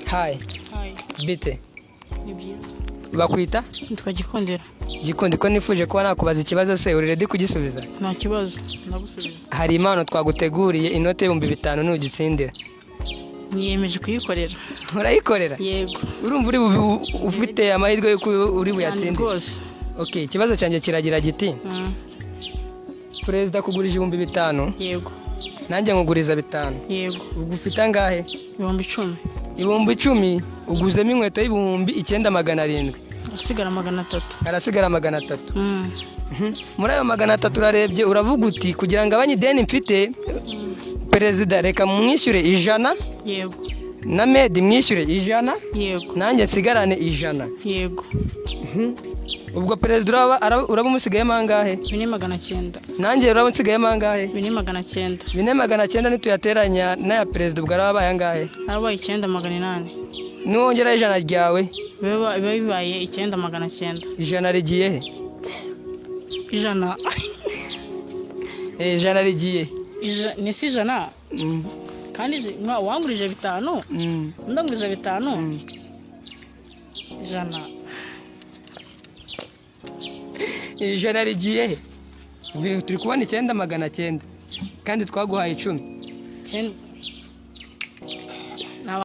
Hi. Hi. Bite. Ni byiza. Bakwita? Nitwa Gikondera. Gikondi ko nifuje kuba nakubaza ikibazo se uri ready kugisubiza? Nta kibazo. Ndagusubiza. Hari impano twaguteguriye inote $5,000 n'ugitsindira. Niyemeje kuyikorera. Urayikorera? Yego. Urumva uri ufite amahirwe yo uri buyatsinde? Rwose. Okay, ikibazo cyanjye kiragira giti. Perezida kugurije $5,000. Yego. Nanjye nkuguriza 5. Yego. Ugufite angahe? 10,000. 10,000 uguzemo inkweto $9,700. Asigara 300. Arasigara 300. Muri ayo 300 urarebye uravuga uti kugira ngo abanyideni mfite perezida reka mwishyure 100. Yego. Na Medi mwishyure 100. Yego. Nanjye nsigarane 100. Yego. Ubwo perezida uraba umusigayemo angahe? 4,900. Nanjye uraba unsigayemo angahe? 4,900. 4,900 nituyateranya n'aya perezida ubwo arabaye angahe? Arabaye 9,800. Nuwongera 100 ryawe? Biba bibaye 9,900. 100 rigiye he? 100. 100 rigiye. Ni si 100. Kandi wangurije 5. Ndangurije 5. 100. 100 rigiye he? Turi kubona 9,900 kandi twaguhaye 10.